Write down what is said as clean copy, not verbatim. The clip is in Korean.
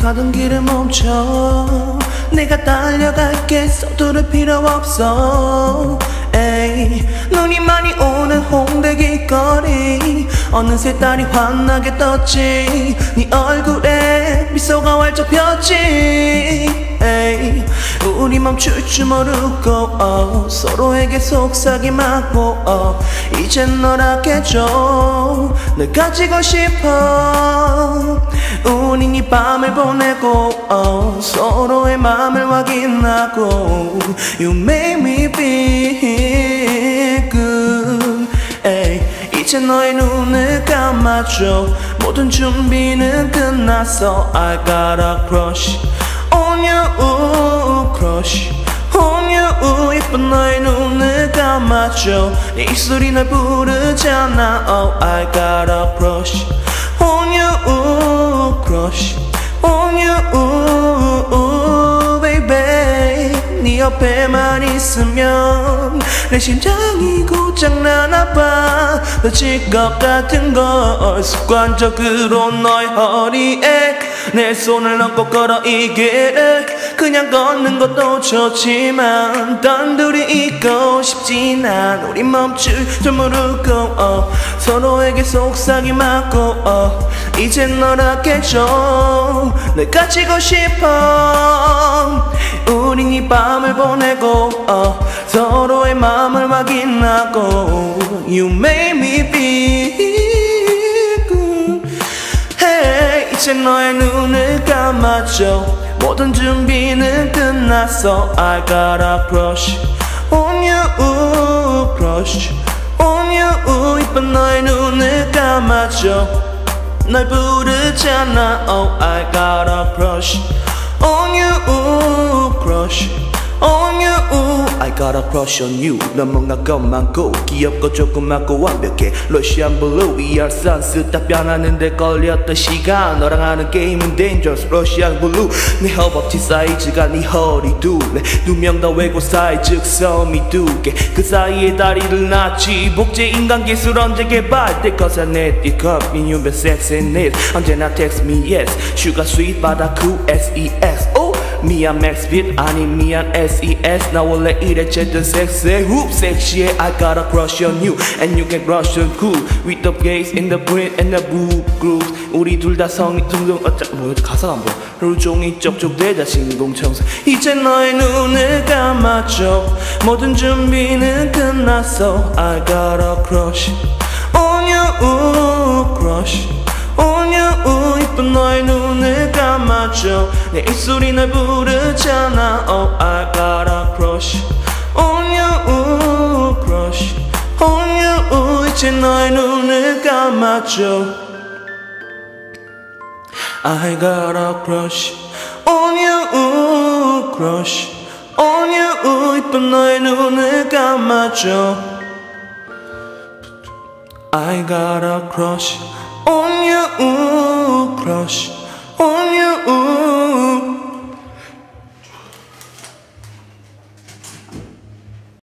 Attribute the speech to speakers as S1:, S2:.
S1: 가던 길을 멈춰 내가 달려갈게 서두를 필요 없어 에이, 눈이 많이 오는 홍대 길거리 어느새 달이 환하게 떴지 네 얼굴에 미소가 활짝 폈지 에이, 우리 멈출 줄 모르고 서로에게 속삭임하고 이젠 널 아껴줘 널 가지고 싶어 우린 이 밤을 보내고 서로의 마음을 확인하고 You make me feel good 에이, 이제 너의 눈을 감아줘 모든 준비는 끝났어 I got a crush on you crush on you 예쁜 너의 눈을 감아줘 네 입술이 날 부르잖아 Oh I got a crush on you crush on you baby 네 옆에만 있으면 내 심장이 고장나나봐 놓칠 것 같은 걸 습관적으로 너의 허리에 내 손을 얹고 걸어 이 길을 그냥 걷는 것도 좋지만 단둘이 있고 싶진 않아 우리 멈출 줄 모르고 서로에게 속삭임하고 이젠 널 아껴줘 널 가지고 싶어 우린 이 밤을 보내고 서로의 마음을 확인하고 You make me feel good hey, 이제 너의 눈을 감아줘 모든 준비는 끝났어 I got a crush on you crush on you 이쁜 너의 눈을 감아줘 널 부르잖아 Oh I got a crush on you crush on you I got a crush on you 넌 뭔가 겁많고 귀엽고 조그맣고 완벽해 러시안 블루 위아 선스 딱 변하는데 걸렸던 시간 너랑 하는 게임은 dangerous 러시안 블루 내 허벅지 사이즈가 네 허리 둘레 두 명 다 외고 사이 즉 섬이 두 개 그 사이에 다리를 놨지 복제 인간 기술 언제 개발돼 Cause I need it cup me you been sexy need 언제나 text me yes sugar sweet 바다 cool SES oh 미안 맥스빗 아니 미안 SES 나 원래 이래 쨌든 섹시해 훅 섹시해 I got a crush on you and you can crush on cool with the gaze in the brain and the boob grooves 우리 둘 다 성이 둥둥 뭐 가사가 안 보여 하루 종일 쩍쩍대자 신공청소 이제 너의 눈을 감아줘 모든 준비는 끝났어 I got a crush on you crush on you 이쁜 너의 눈을 감아줘 내 입술이 날 부르잖아 Oh I got a crush on you crush on you 이제 너의 눈을 감아줘 I got a crush on you crush on you 이쁜 너의 눈을 감아줘 I got a crush on you crush on you